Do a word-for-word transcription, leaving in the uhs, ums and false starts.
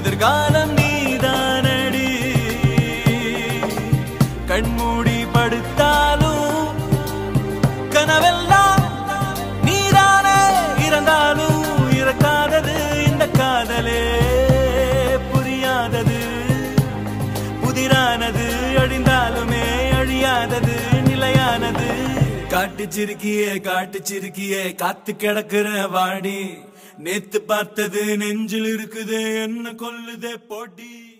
எதிர்காலம் நீதானடி. கண்மூடி படுத்தாலும் கனவெல்லாம் நீதானே. இறந்தாலும் இறக்காதது இந்த காதலே. புரியாதது புதிரானது, அழிந்தாலுமே அழியாதது நிலையானது. காட்டு சிறுக்கியே காட்டு சிறுக்கியே காத்து கிடக்குற வாடி. நேத்து பார்த்தது நெஞ்சில் இருக்குது என்ன கொல்லுதே போட்டி.